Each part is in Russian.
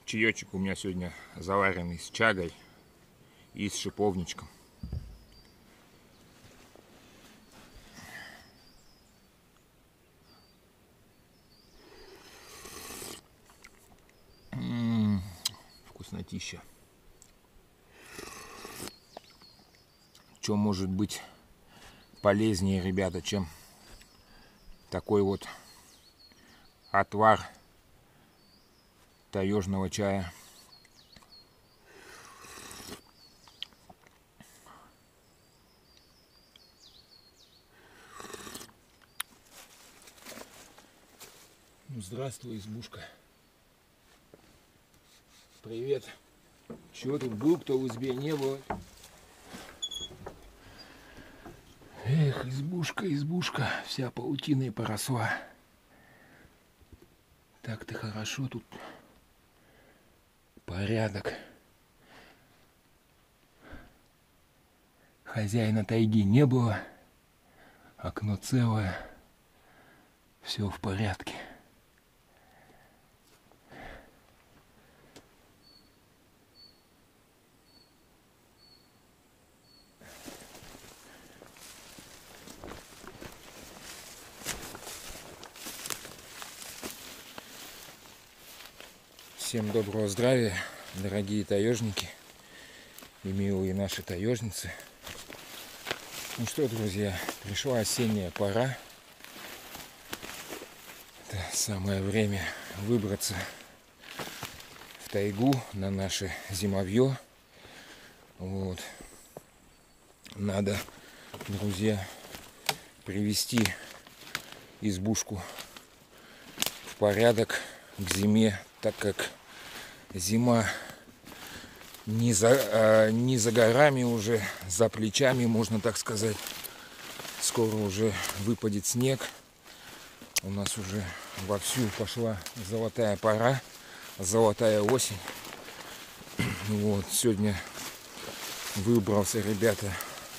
Чаечек у меня сегодня заваренный с чагой и с шиповничком. Вкуснотища. Что может быть полезнее, ребята, чем такой вот отвар таежного чая. Ну, здравствуй, избушка. Привет. Чего тут был, кто в избе не был? Эх, избушка, избушка, вся паутиной поросла. Так-то хорошо тут. Порядок. Хозяина тайги не было. Окно целое. Все в порядке. Всем доброго здравия, дорогие таежники и милые наши таежницы. Ну что, друзья, пришла осенняя пора. Это самое время выбраться в тайгу на наше зимовье. Вот. Надо, друзья, привести избушку в порядок к зиме, так как зима не за горами уже, за плечами, можно так сказать. Скоро уже выпадет снег. У нас уже вовсю пошла золотая пора, золотая осень. Вот, сегодня выбрался, ребята,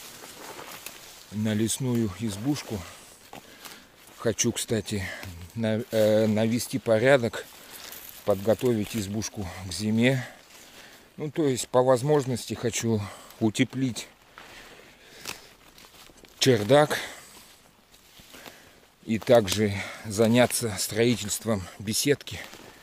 на лесную избушку. Хочу, кстати, навести порядок, подготовить избушку к зиме. Ну, то есть, по возможности хочу утеплить чердак и также заняться строительством беседки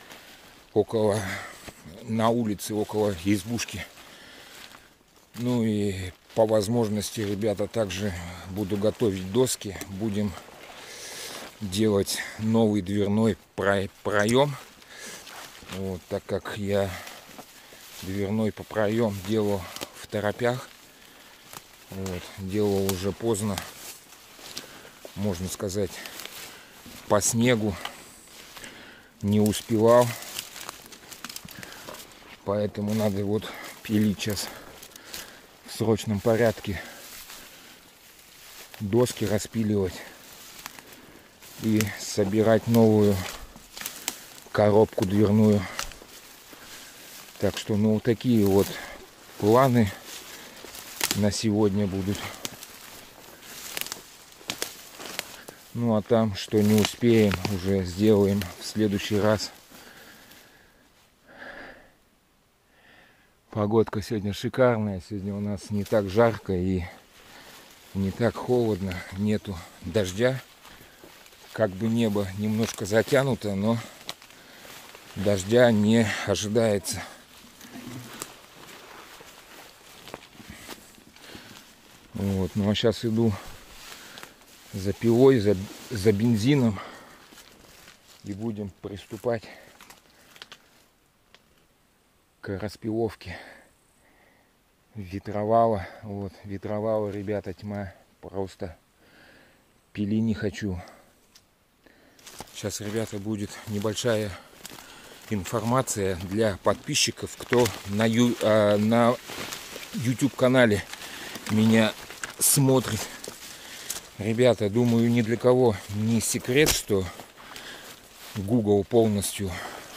на улице, около избушки. Ну и по возможности, ребята, также буду готовить доски. Будем делать новый дверной проем. Вот, так как я дверной проем делал в торопях. Вот, делал уже поздно, можно сказать, по снегу, не успевал. Поэтому надо вот пилить сейчас в срочном порядке, доски распиливать и собирать новую коробку дверную. Так что, ну, такие вот планы на сегодня будут. Ну, а там, что не успеем, уже сделаем в следующий раз. Погодка сегодня шикарная. Сегодня у нас не так жарко и не так холодно. Нету дождя. Как бы небо немножко затянуто, но дождя не ожидается. Вот, ну а сейчас иду за пилой, за бензином, и будем приступать к распиловке ветровала. Вот, ветровала, ребята, тьма. Просто пили не хочу. Сейчас, ребята, будет небольшая информация для подписчиков, кто на YouTube канале меня смотрит. Ребята, думаю, ни для кого не секрет, что Google полностью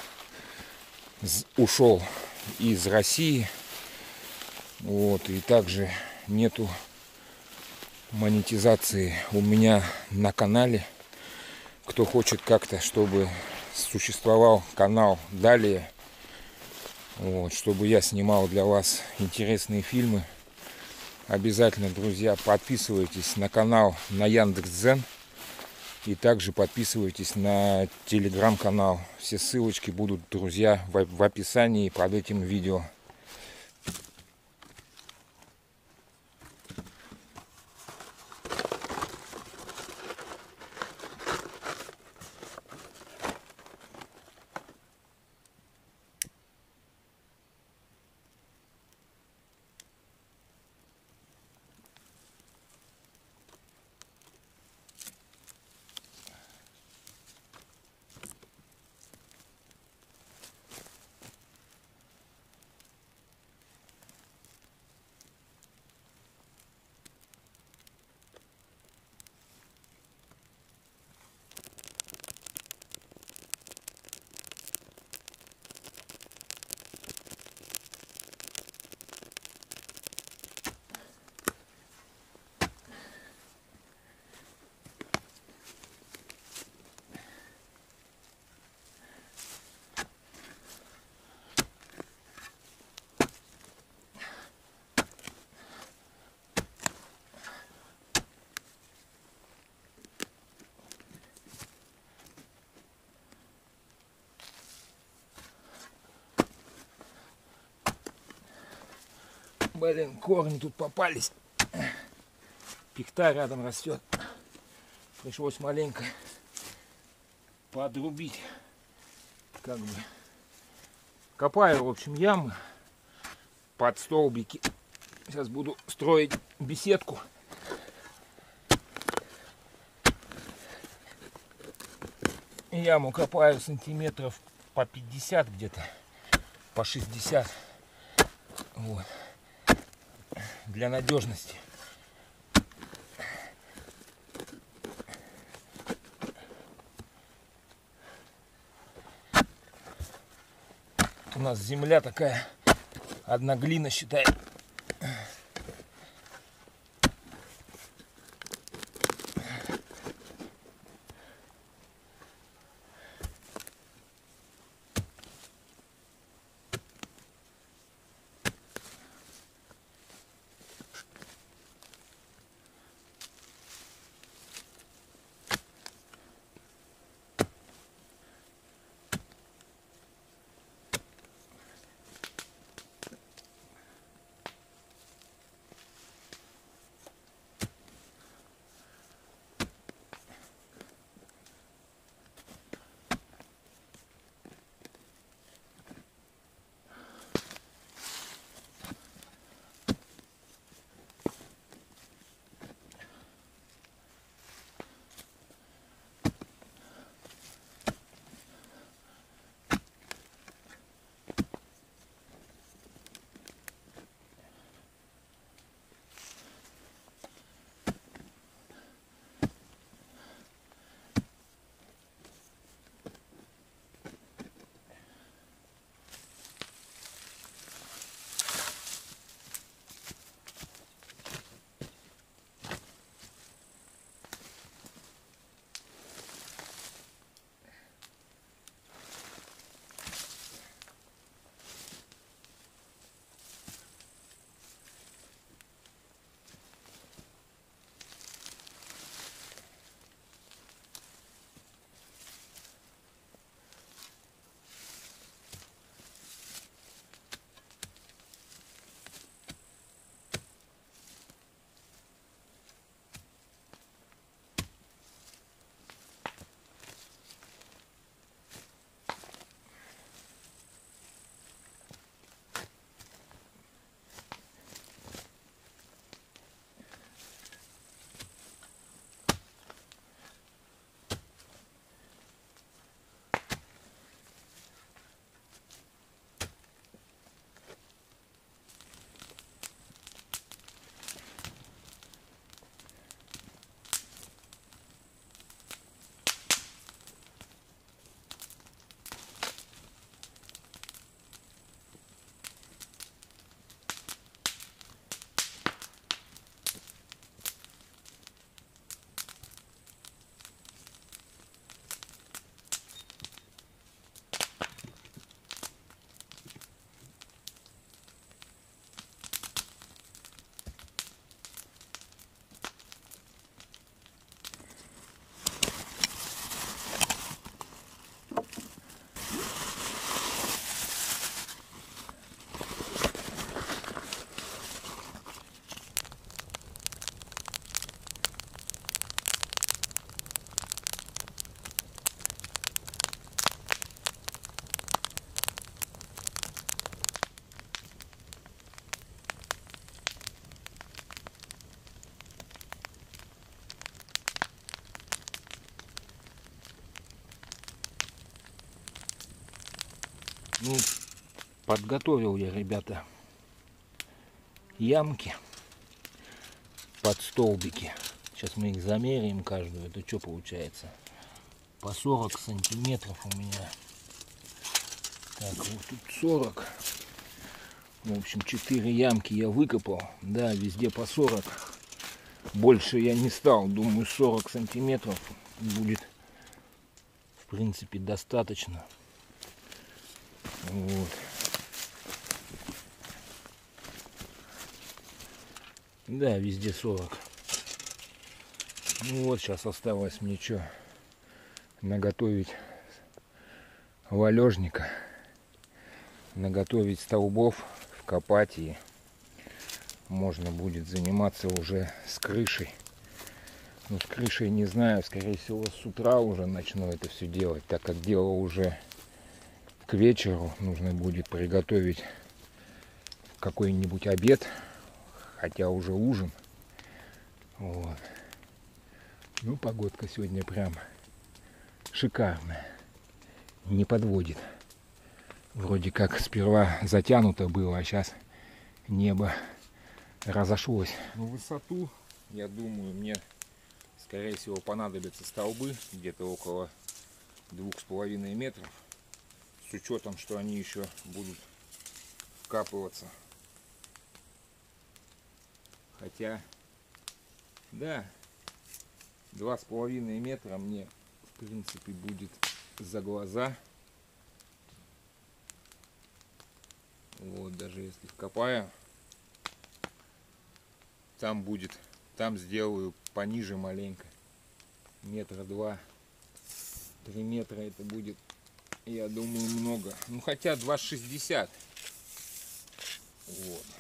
ушел из России. Вот, и также нету монетизации у меня на канале. Кто хочет как-то, чтобы существовал канал далее, Вот, чтобы я снимал для вас интересные фильмы. Обязательно, друзья, подписывайтесь на канал на Яндекс.Дзен. И также подписывайтесь на телеграм-канал. Все ссылочки будут, друзья, в описании под этим видео. Блин, корни тут попались. Пихта рядом растет. Пришлось маленько подрубить. Как бы. Копаю, в общем, ямы под столбики. Сейчас буду строить беседку. Яму копаю сантиметров по 50 где-то, по 60. Вот. Для надежности. У нас земля такая, одна глина, считай. Ну, подготовил я, ребята, ямки под столбики. Сейчас мы их замеряем каждую. Это что получается? По 40 сантиметров у меня. Так, вот тут 40. В общем, 4 ямки я выкопал. Да, везде по 40. Больше я не стал. Думаю, 40 сантиметров будет, в принципе, достаточно. Вот. Да, везде 40. Ну вот, сейчас осталось мне что? Наготовить валежника. Наготовить столбов, вкопать, и можно будет заниматься уже с крышей. Ну, с крышей не знаю, скорее всего с утра уже начну это все делать, так как дело уже к вечеру. Нужно будет приготовить какой-нибудь обед, хотя уже ужин. Вот. Ну, погодка сегодня прям шикарная, не подводит. Вроде как сперва затянуто было, а сейчас небо разошлось. Ну, высоту, я думаю, мне, скорее всего, понадобятся столбы где-то около 2,5 метров. С учетом, что они еще будут вкапываться. Хотя, да, 2,5 метра мне, в принципе, будет за глаза. Вот, даже если вкопаю, там будет, там сделаю пониже маленько, метра 2-3 метра, это будет, я думаю, много. Ну, хотя 2,60. Вот.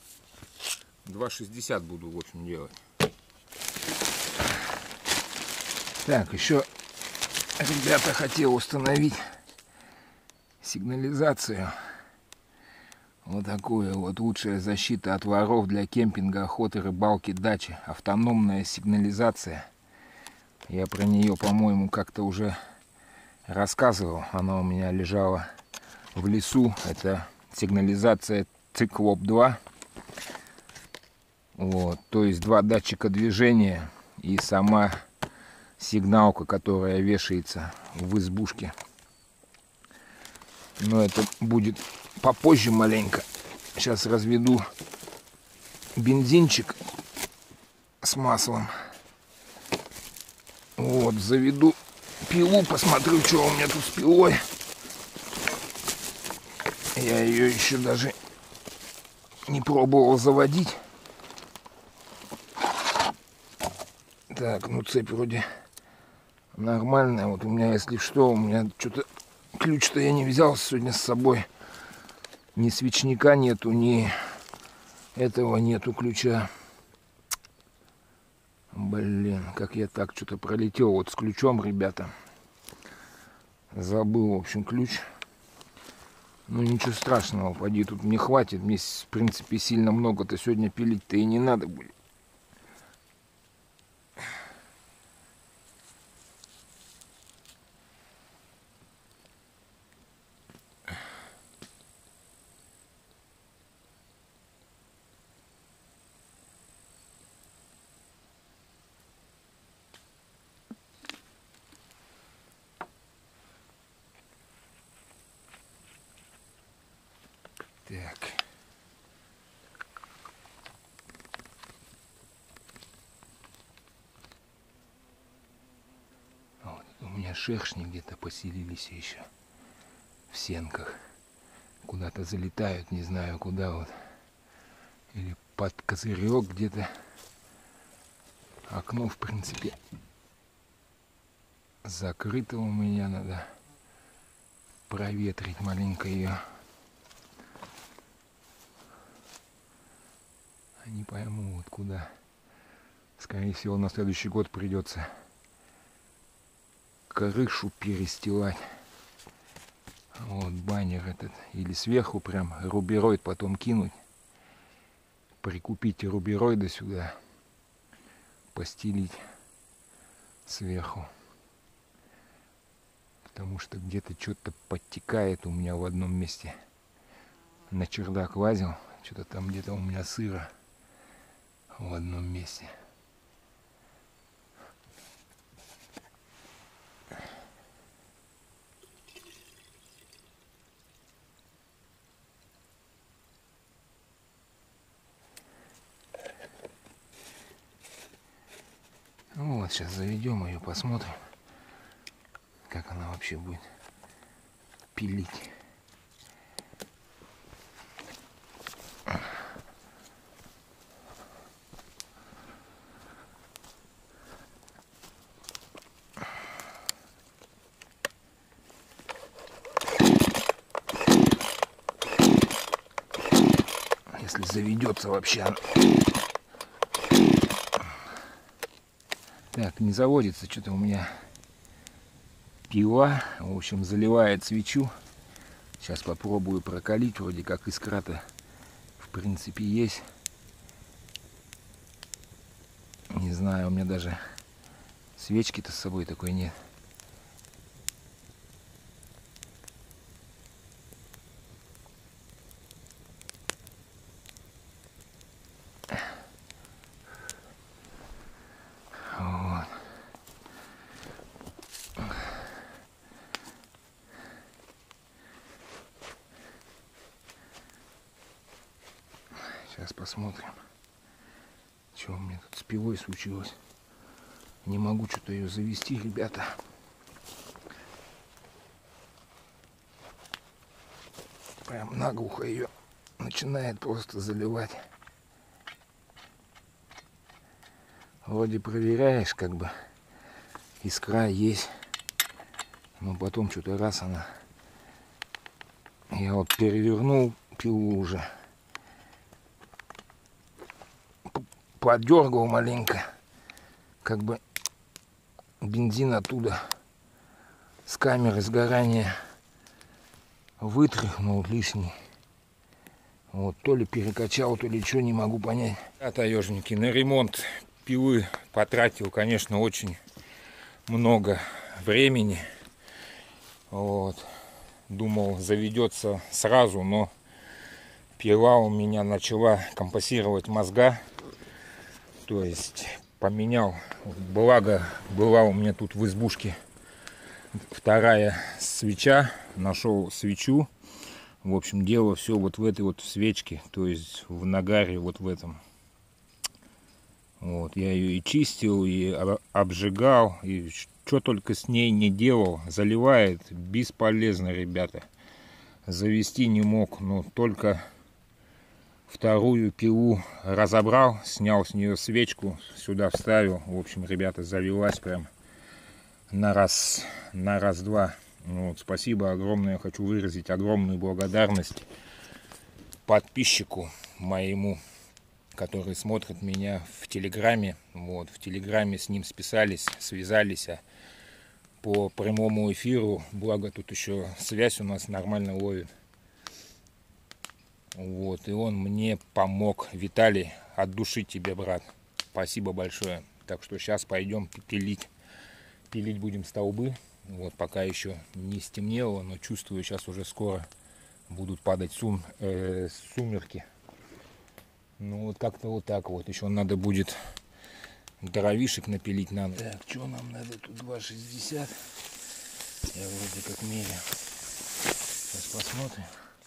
2,60 буду, в общем, делать. Так, еще, ребята, хотел установить сигнализацию. Вот такую вот: лучшая защита от воров для кемпинга, охоты, рыбалки, дачи. Автономная сигнализация. Я про нее, по-моему, как-то уже рассказывал. Она у меня лежала в лесу. Это сигнализация Циклоп 2. Вот, то есть 2 датчика движения и сама сигналка, которая вешается в избушке. Но это будет попозже маленько. Сейчас разведу бензинчик с маслом. Вот, заведу пилу, посмотрю, что у меня тут с пилой. Я ее еще даже не пробовал заводить. Так, ну цепь вроде нормальная. Вот у меня, если что, у меня что-то ключ-то я не взял сегодня с собой. Ни свечника нету, ни этого нету ключа. Блин, как я так что-то пролетел вот с ключом, ребята. Забыл, в общем, ключ. Ну ничего страшного, поди, тут мне хватит. Мне, в принципе, сильно много-то сегодня пилить-то и не надо будет. Так. Вот, у меня шершни где-то поселились еще в сенках. Куда-то залетают, не знаю куда вот. Или под козырек где-то. Окно, в принципе, закрыто у меня. Надо проветрить маленько ее. Не пойму вот куда. Скорее всего, на следующий год придется крышу перестилать. Вот баннер этот. Или сверху прям рубероид потом кинуть. Прикупить рубероида сюда. Постелить сверху. Потому что где-то что-то подтекает у меня в одном месте. На чердак лазил, что-то там где-то у меня сыро в одном месте. Ну вот, сейчас заведем ее, посмотрим, как она вообще будет пилить. Если заведется вообще. Так, не заводится, что-то у меня пила. В общем, заливает свечу. Сейчас попробую прокалить. Вроде как искра-то в принципе есть. Не знаю, у меня даже свечки-то с собой такой нет. Вот. Сейчас посмотрим, что у меня тут с пилой случилось. Не могу что-то ее завести, ребята. Прям наглухо ее начинает просто заливать. Вроде проверяешь, как бы искра есть, но потом что-то раз она. Я вот перевернул пилу уже, подергал маленько, как бы бензин оттуда с камеры сгорания вытряхнул лишний. Вот, то ли перекачал, то ли что, не могу понять. А таежники, на ремонт пилы потратил, конечно, очень много времени. Вот. Думал, заведется сразу, но пила у меня начала компасировать мозга. То есть поменял. Благо, была у меня тут в избушке вторая свеча. Нашел свечу. В общем, дело все вот в этой вот свечке. То есть в нагаре вот в этом. Вот, я ее и чистил, и обжигал, и что только с ней не делал. Заливает бесполезно, ребята. Завести не мог, но только вторую пилу разобрал, снял с нее свечку, сюда вставил. В общем, ребята, завелась прям на раз-два. Вот, спасибо огромное, хочу выразить огромную благодарность подписчику моему, который смотрит меня в Телеграме. Вот, в Телеграме с ним связались по прямому эфиру. Благо тут еще связь у нас нормально ловит. Вот, и он мне помог. Виталий, от души тебе, брат. Спасибо большое. Так что сейчас пойдем пилить. Пилить будем столбы. Вот, пока еще не стемнело, но чувствую, сейчас уже скоро будут падать сумерки. Ну вот как-то вот так вот. Еще надо будет дровишек напилить нам. Так, что нам надо? Тут 2,60. Я вроде как меряю. Сейчас посмотрим.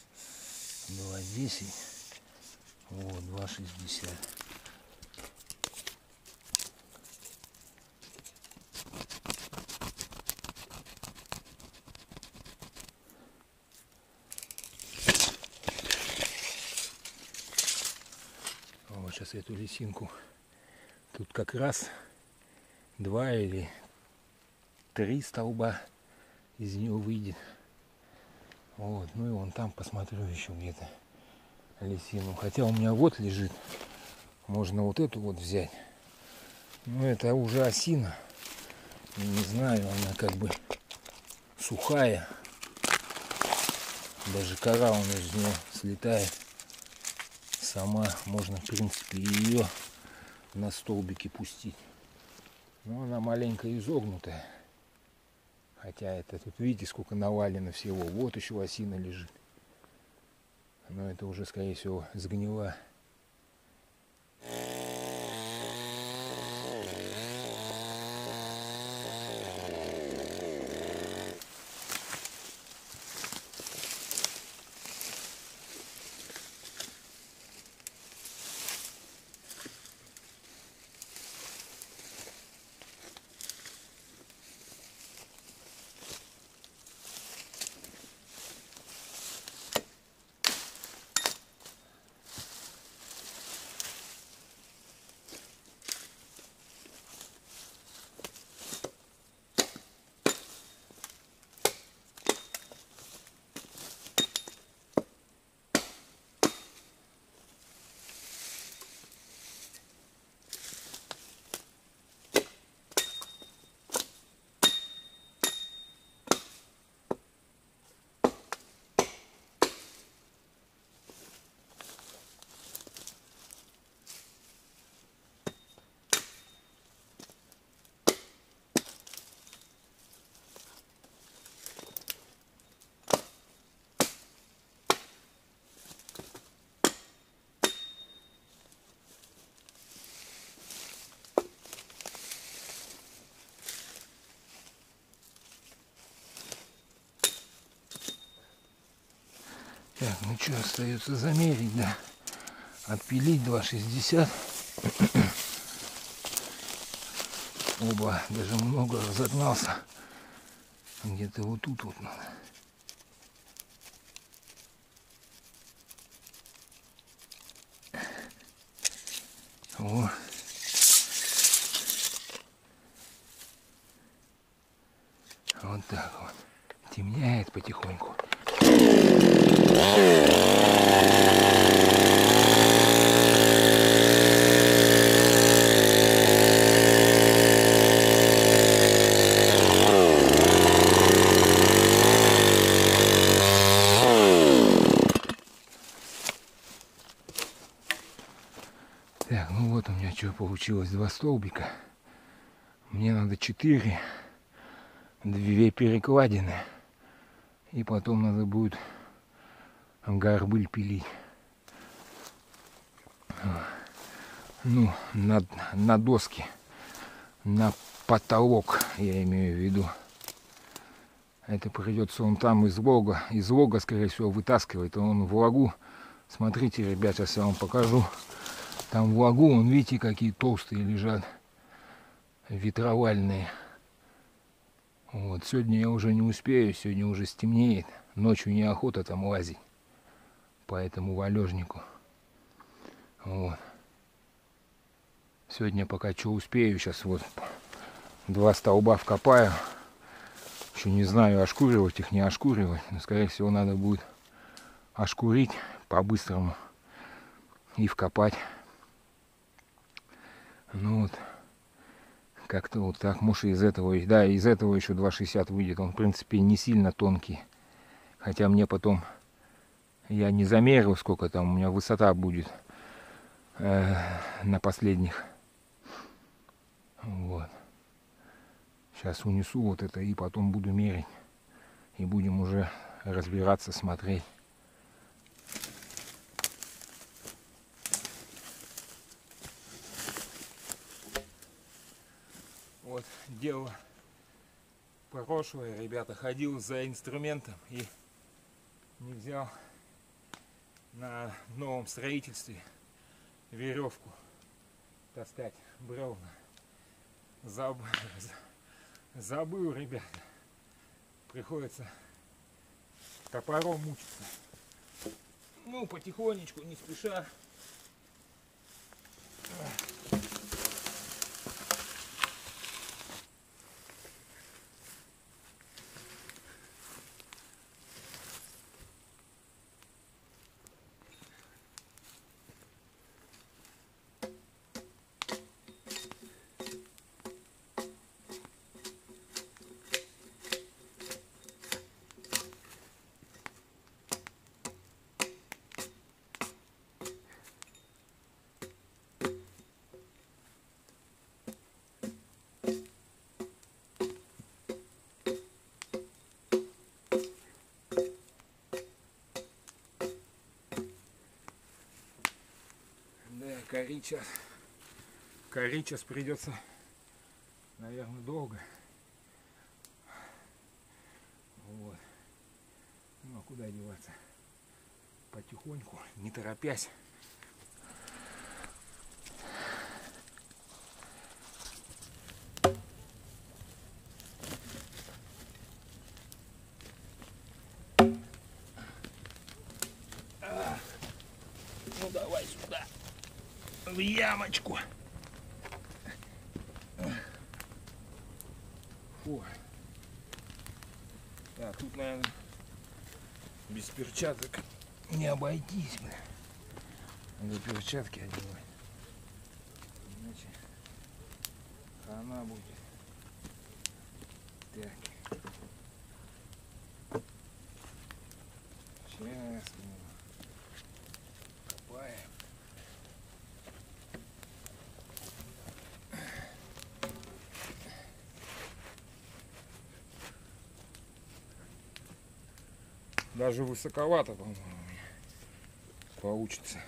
2,10. Вот, 2,60. Вот сейчас эту лесинку. Тут как раз 2 или 3 столба из нее выйдет. Вот, ну и вон там посмотрю еще где-то лесину. Хотя у меня вот лежит. Можно вот эту вот взять. Но это уже осина. Не знаю, она как бы сухая. Даже кора у меня из нее слетает. Сама можно, в принципе, ее на столбики пустить. Но она маленько изогнутая. Хотя это тут, видите, сколько навалено всего. Вот еще осина лежит. Но это уже, скорее всего, сгнила. Так, ну что, остается замерить, да? Отпилить 2,60. Оба, даже много разогнался. Где-то вот тут вот надо. О. Вот так вот. Темняет потихоньку. Так, ну вот у меня что получилось, 2 столбика. Мне надо 4, 2 перекладины. И потом надо будет горбыль пилить. Ну, на доски, на потолок, я имею в виду. Это придется он там из лога, скорее всего, вытаскивает. Он в лагу. Смотрите, ребят, сейчас я вам покажу. Там в лагу, вон, видите, какие толстые лежат, ветровальные. Вот, сегодня я уже не успею, сегодня уже стемнеет. Ночью неохота там лазить по этому валежнику. Вот. Сегодня пока что успею, сейчас вот 2 столба вкопаю. Еще не знаю, ошкуривать их, не ошкуривать. Но, скорее всего, надо будет ошкурить по-быстрому и вкопать. Ну вот, как-то вот так. Может, из этого, да, из этого еще 2,60 выйдет. Он, в принципе, не сильно тонкий. Хотя мне потом, я не замерил, сколько там у меня высота будет на последних. Вот. Сейчас унесу вот это и потом буду мерить. И будем уже разбираться, смотреть. Вот дело прошлое, ребята, ходил за инструментом и не взял на новом строительстве веревку таскать бревна. Забыл, ребята. Приходится топором мучиться. Ну, потихонечку, не спеша. корить сейчас. Корить сейчас придется, наверное, долго. Вот. Ну а куда деваться? Потихоньку, не торопясь. Ну давай сюда, в ямочку. Фу. Так, тут, наверное, без перчаток не обойтись, бля. Надо перчатки одевать. Иначе хана будет. Так. Сейчас мы копаем. Даже высоковато, по-моему, получится.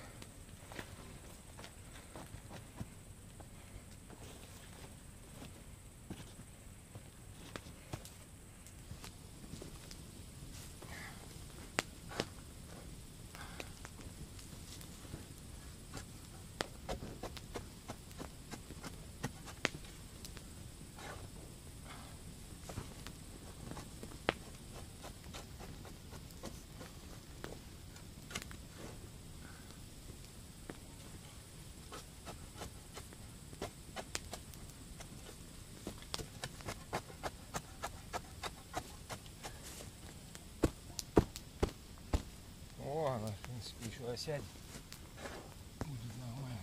О, она, в принципе, еще осядет. Будет нормально.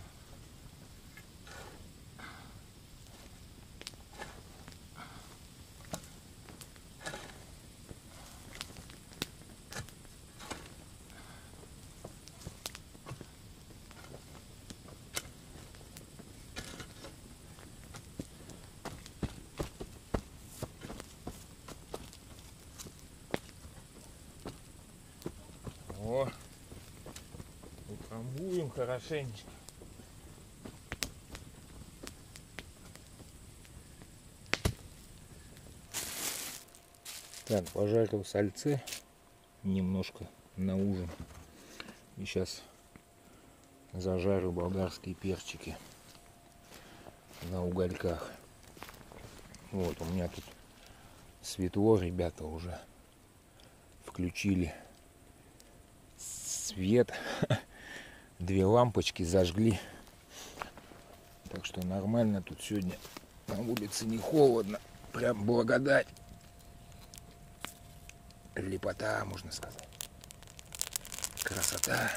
О, утрамбуем хорошенечко. Так, пожарил сальцы немножко на ужин. И сейчас зажарю болгарские перчики на угольках. Вот, у меня тут светло, ребята уже включили свет. Две лампочки зажгли. Так что нормально тут сегодня. На улице не холодно. Прям благодать. Лепота, можно сказать. Красота.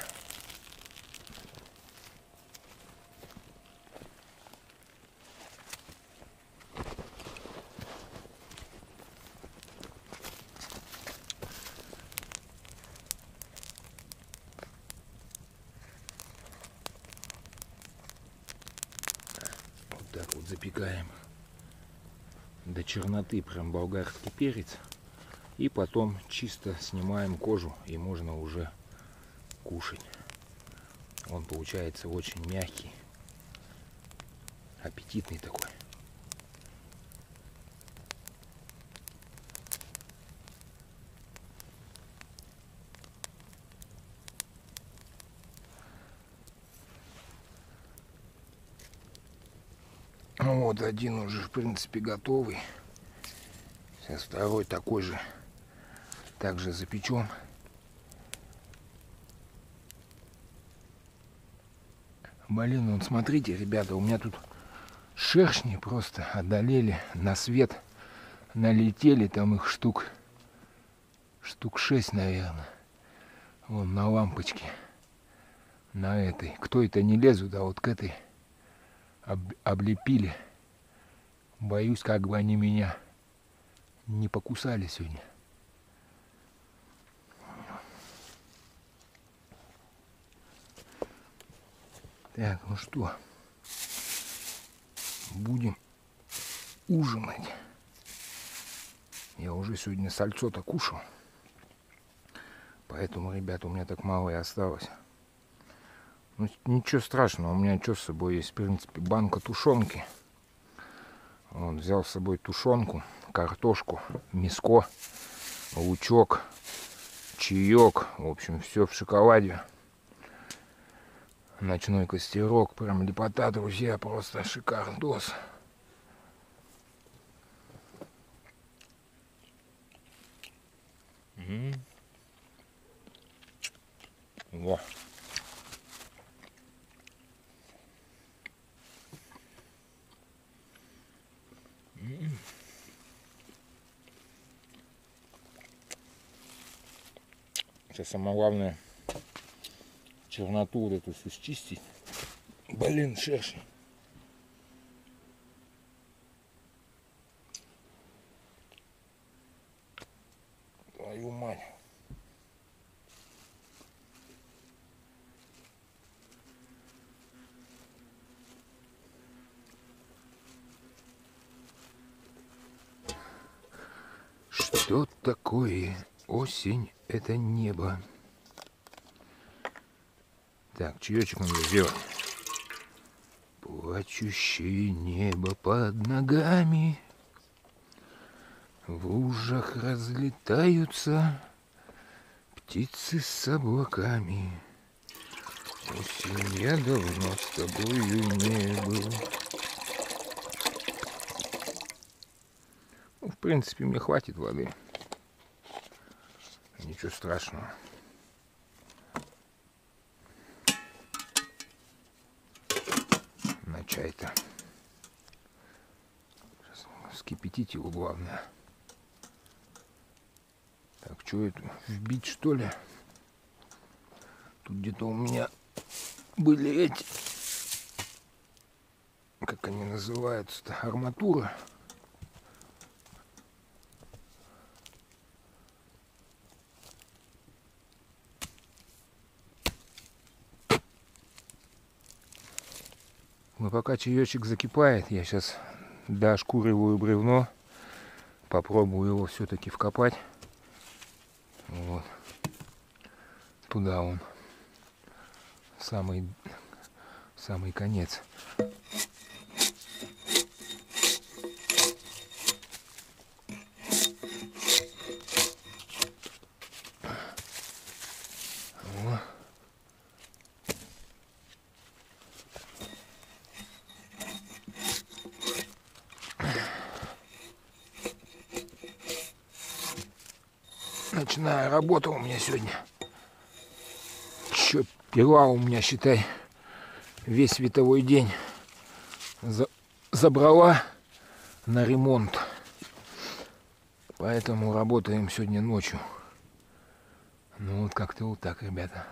Вот так вот запекаем до черноты прям болгарский перец. И потом чисто снимаем кожу, и можно уже кушать. Он получается очень мягкий, аппетитный такой. Вот один уже в принципе готовый. Сейчас второй такой же. Также запечем. Блин, вот смотрите, ребята, у меня тут шершни просто одолели, на свет налетели, там их штук 6, наверное. Вон на лампочке, на этой. Кто это не лезут, а вот к этой облепили. Боюсь, как бы они меня не покусали сегодня. Так, ну что, будем ужинать. Я уже сегодня сальцо-то кушал, поэтому, ребята, у меня так мало и осталось. Ну, ничего страшного, у меня что с собой есть, в принципе, банка тушенки. Вот, взял с собой тушенку, картошку, мяско, лучок, чаек, в общем, все в шоколаде. Ночной костерок, прям лепота, друзья, просто шикардос. Во. Сейчас самое главное черноту вот эту всю счистить. Блин, шершень. Твою мать. Что такое осень? Это небо. Так, чаечек надо сделать. Плачущее небо под ногами, в лужах разлетаются птицы с облаками. Осень, я давно с тобою не был. Ну, в принципе, мне хватит воды. Ничего страшного. На чай-то. Сейчас вскипятить его, главное. Так, что это? Вбить, что ли? Тут где-то у меня были эти... Как они называются-то? Арматура. Но пока чаечек закипает, я сейчас дошкуриваю бревно. Попробую его все-таки вкопать. Вот. Туда он. Самый конец. Ночная работа у меня сегодня. Чё, пила у меня, считай, весь световой день забрала на ремонт. Поэтому работаем сегодня ночью. Ну вот как-то вот так, ребята.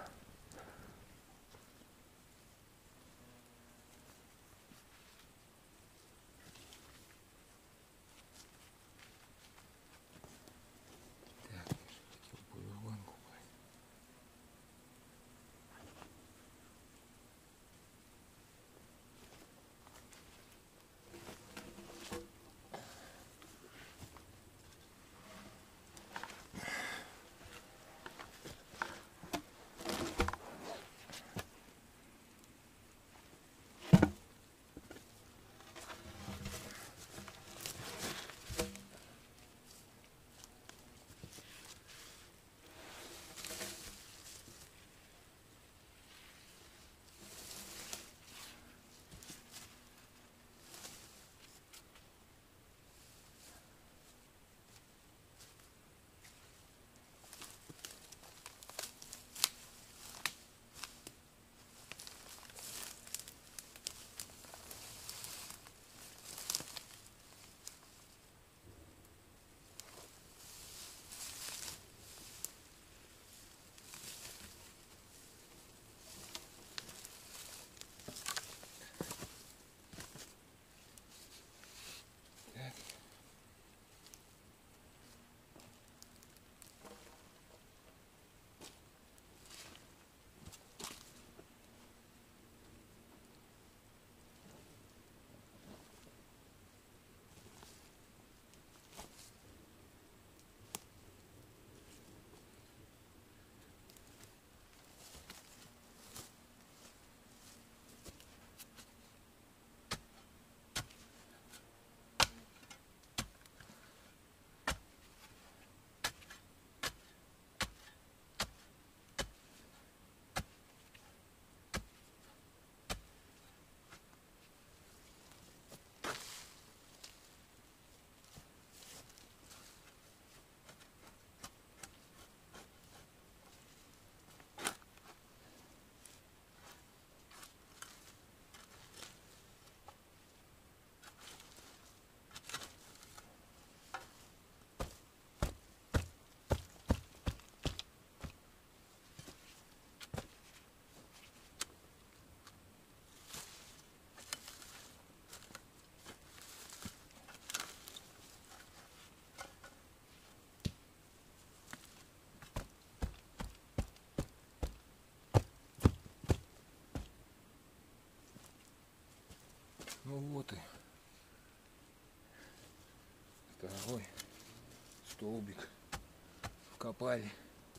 столбик вкопали.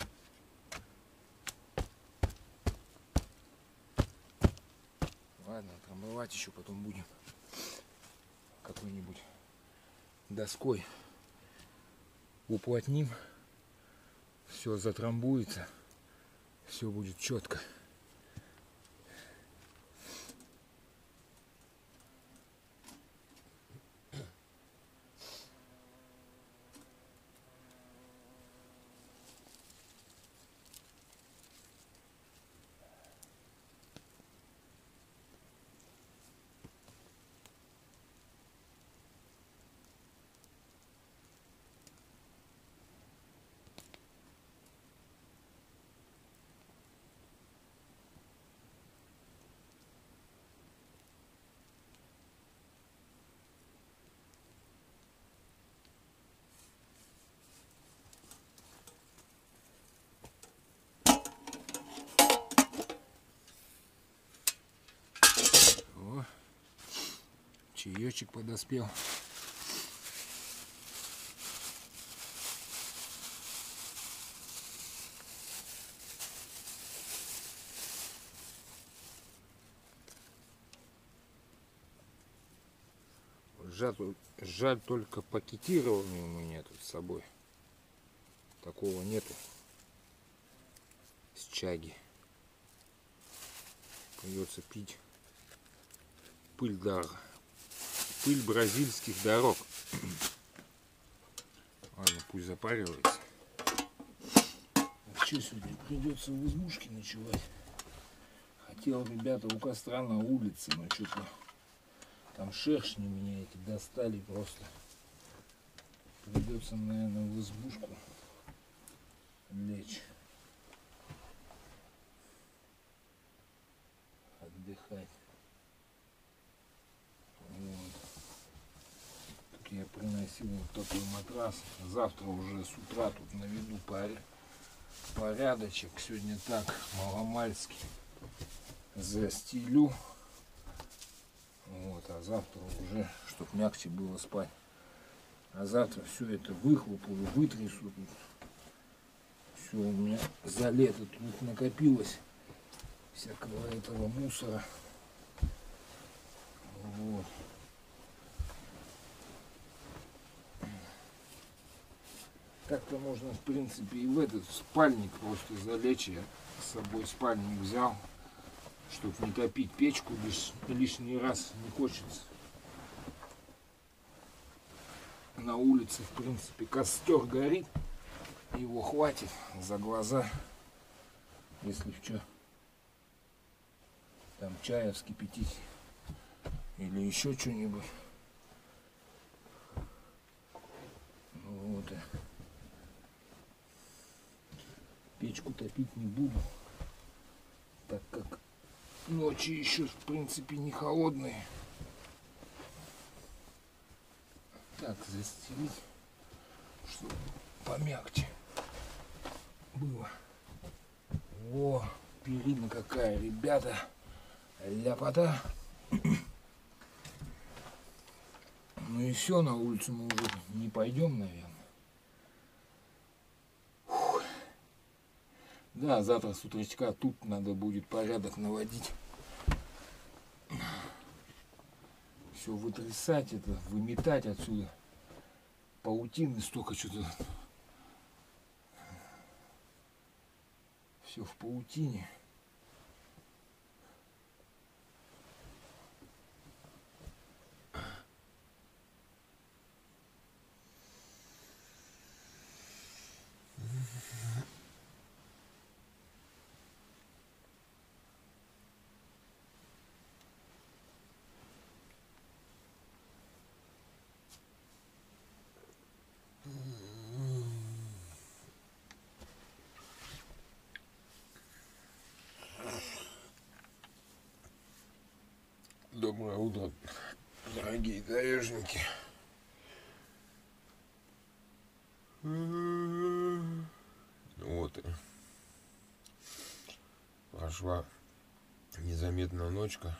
Ладно, трамбовать еще потом будем какой-нибудь доской. Уплотним, все затрамбуется, все будет четко. О, чаечек подоспел. Жаль, только пакетирования у меня тут с собой. Такого нету. С чаги. Придется пить пыль бразильских дорог. Ладно, пусть запаривается. Что сегодня придется в избушке ночевать? Хотел, ребята, у костра на улице, но что-то там шершни меня эти достали просто. Придется, наверное, в избушку лечь. Отдыхать. Вот. Тут я приносил вот такой матрас. Завтра уже с утра тут наведу порядочек. Сегодня так, маломальски застелю. Вот, а завтра уже, чтоб мягче было спать. А завтра все это выхлопаю, вытрясу тут. Все у меня за лето тут накопилось всякого этого мусора. Вот. Так-то можно, в принципе, и в этот спальник просто залечь. Я с собой спальник взял, чтобы не топить печку лишний раз, не хочется. На улице, в принципе, костер горит, его хватит за глаза, если что, там чая вскипятить или еще что-нибудь. Ну вот, печку топить не буду, так как ночи еще, в принципе, не холодные. Так, застелить, чтобы помягче было. О, перина какая, ребята, ляпота. Ну и все, на улицу мы уже не пойдем, наверное. Фух. Да, завтра с утречка тут надо будет порядок наводить. Все вытрясать, это выметать отсюда. Паутины столько что-то. Все в паутине. Доброе утро, дорогие таежники. Вот и прошла незаметно ночка.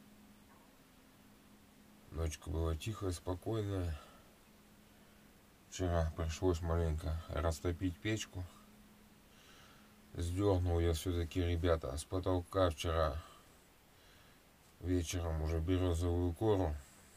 Ночка была тихая, спокойная. Вчера пришлось маленько растопить печку. Сдернул я все-таки, ребята, с потолка вчера вечером уже березовую кору,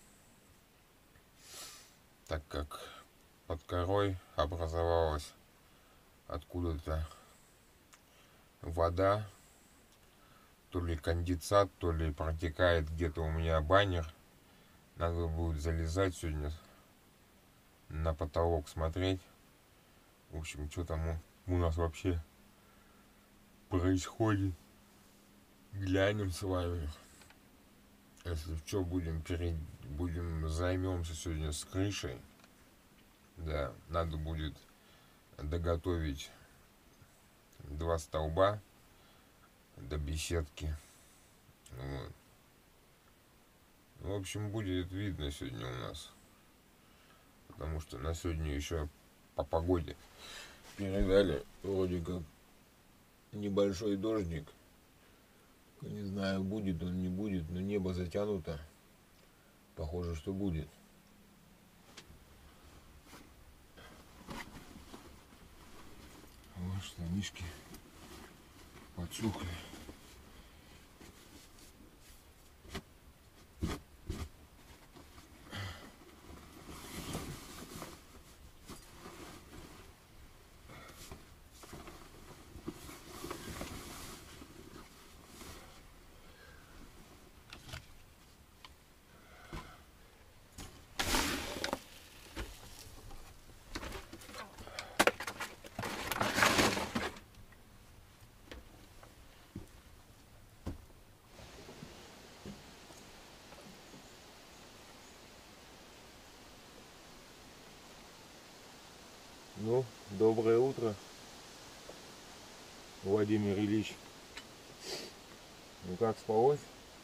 так как под корой образовалась откуда-то вода, то ли конденсат, то ли протекает где-то у меня баннер. Надо будет залезать сегодня на потолок смотреть. В общем, что там у нас вообще происходит. Глянем с вами. Если что, будем займемся сегодня с крышей. Да, надо будет доготовить 2 столба до беседки. Вот. В общем, будет видно сегодня у нас. Потому что на сегодня еще по погоде передали вроде как небольшой дождик. Не знаю, будет он, не будет, но небо затянуто. Похоже, что будет. Вот штанишки подсохли. Ну, доброе утро, Владимир Ильич. Ну как, спалось?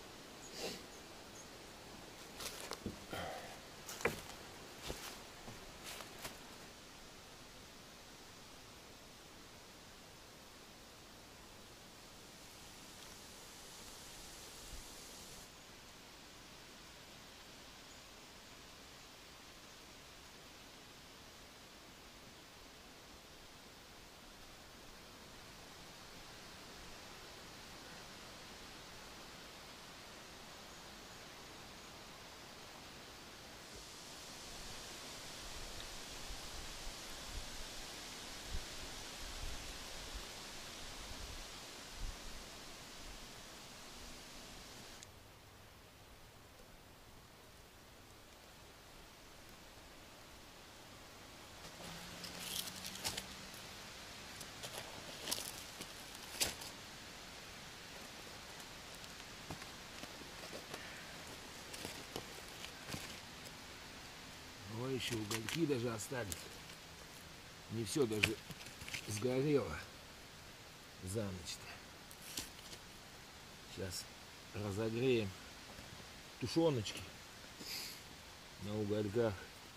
Еще угольки даже остались. Не все даже сгорело за ночь-то. Сейчас разогреем тушеночки на угольках.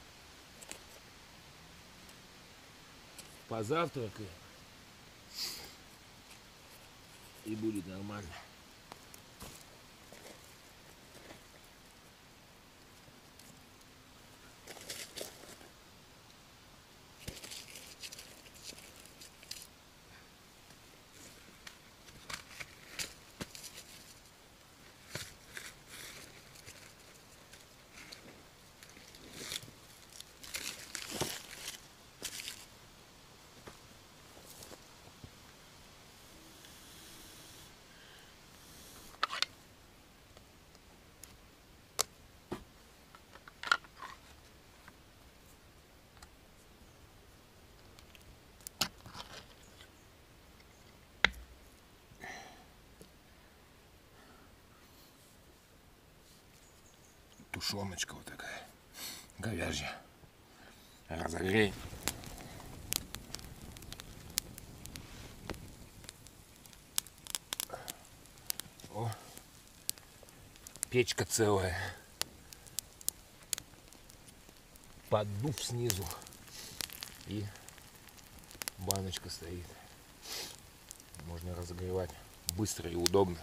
Позавтракаем. И будет нормально. Тушеночка вот такая, говяжья. Разогреем. О, печка целая. Поддув снизу. И баночка стоит. Можно разогревать быстро и удобно.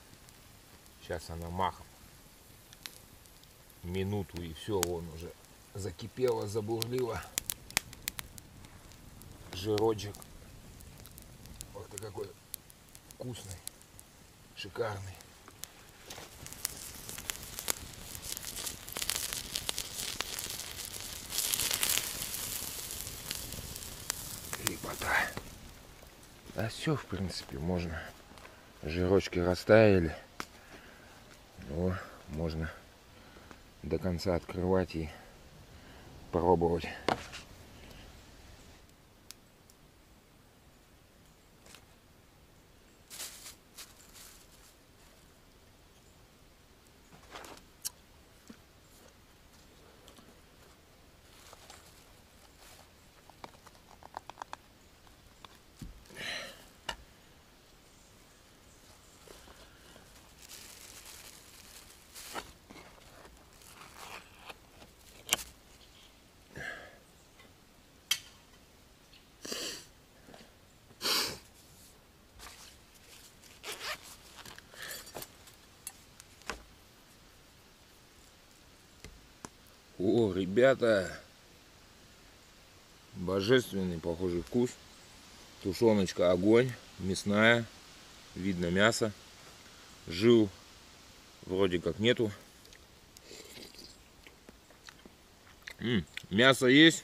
Сейчас она махом. Минуту и все, он уже закипело, забурлило. Жирочек. Ох ты какой вкусный, шикарный. Лепота. А все, в принципе, можно. Жирочки растаяли. Но можно до конца открывать и пробовать. О, ребята, божественный, похожий вкус. Тушеночка огонь, мясная, видно мясо. Жил вроде как нету. Мясо есть.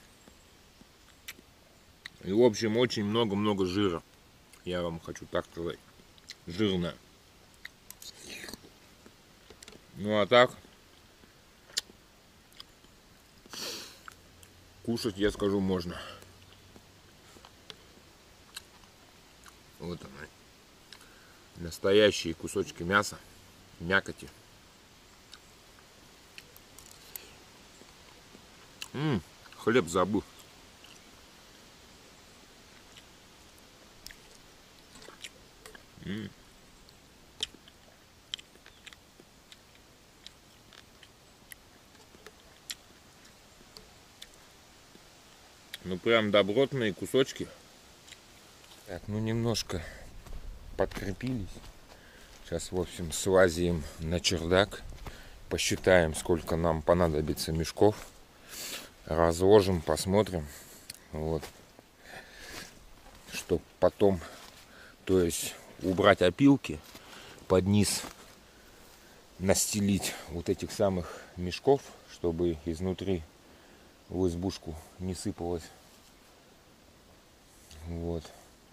И в общем очень много-много жира. Я вам хочу так сказать. Жирно. Ну а так, кушать, я скажу, можно. Вот она. Настоящие кусочки мяса, мякоти. Хлеб забыл. Ну прям добротные кусочки. Так, ну немножко подкрепились. Сейчас, в общем, слазим на чердак. Посчитаем, сколько нам понадобится мешков. Разложим, посмотрим. Вот. Чтоб потом, то есть, убрать опилки, под низ настелить вот этих самых мешков, чтобы изнутри в избушку не сыпалось. Вот.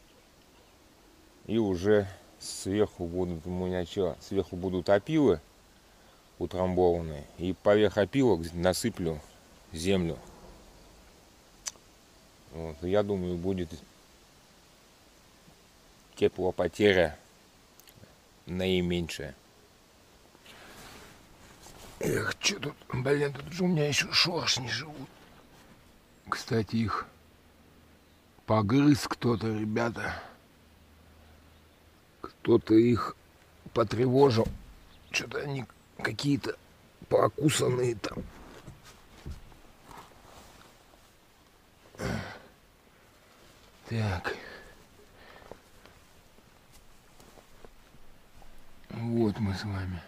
И уже сверху будут у меня что? Сверху будут опилы утрамбованные. И поверх опилок насыплю землю. Вот. Я думаю, будет теплопотеря наименьшая. Эх, что тут, блин, тут же у меня еще шоршни живут. Кстати, их погрыз кто-то, ребята. Кто-то их потревожил. Что-то они какие-то покусанные там. Так. Вот мы с вами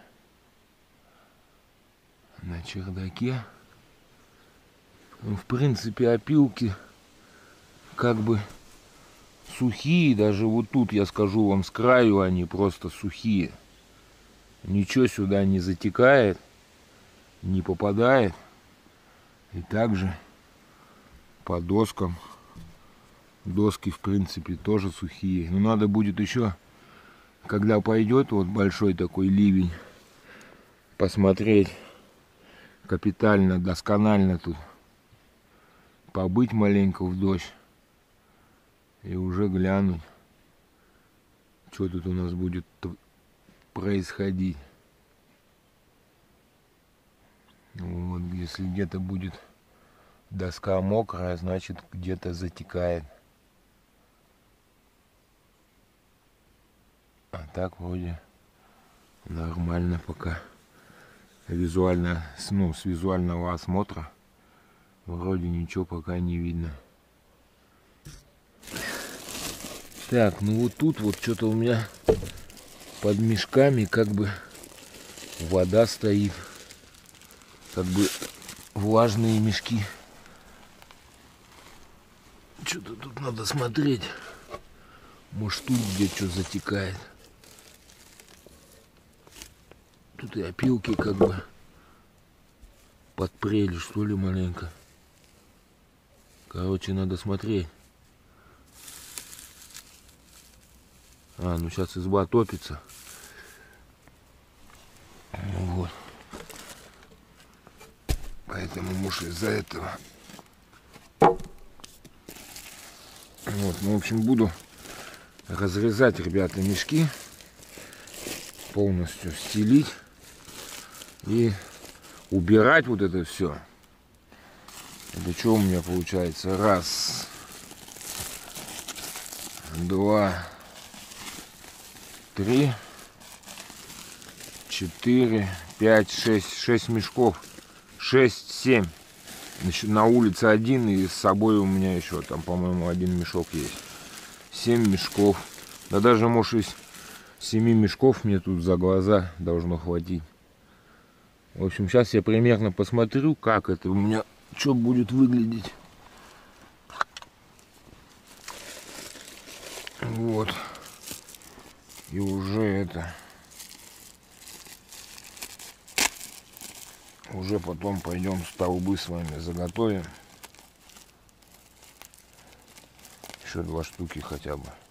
на чердаке. Ну, в принципе, опилки как бы сухие. Даже вот тут, я скажу вам, с краю они просто сухие. Ничего сюда не затекает, не попадает. И также по доскам. Доски, в принципе, тоже сухие. Но надо будет еще, когда пойдет вот большой такой ливень, посмотреть капитально, досконально тут. Побыть маленько в дождь. И уже глянуть, что тут у нас будет происходить. Вот, если где-то будет доска мокрая, значит где-то затекает. А так вроде нормально пока. Визуально, ну, с визуального осмотра вроде ничего пока не видно. Так, ну вот тут вот что-то у меня под мешками как бы вода стоит. Как бы влажные мешки. Что-то тут надо смотреть. Может, тут где что затекает. Тут и опилки как бы подпрели, что ли, маленько. Короче, надо смотреть. А, ну сейчас изба топится. Ну вот. Поэтому, может, из-за этого. Вот, ну, в общем, буду разрезать, ребята, мешки. Полностью стелить. И убирать вот это все. Это что у меня получается? Раз, два, три, 4, 5, 6. 6 мешков. 6, 7. На улице один, и с собой у меня еще там, по-моему, один мешок есть. 7 мешков. Да даже, может, из 7 мешков мне тут за глаза должно хватить. В общем, сейчас я примерно посмотрю, как это у меня, что будет выглядеть. Вот. И уже это... Уже потом пойдем столбы с вами заготовим. Еще 2 штуки хотя бы.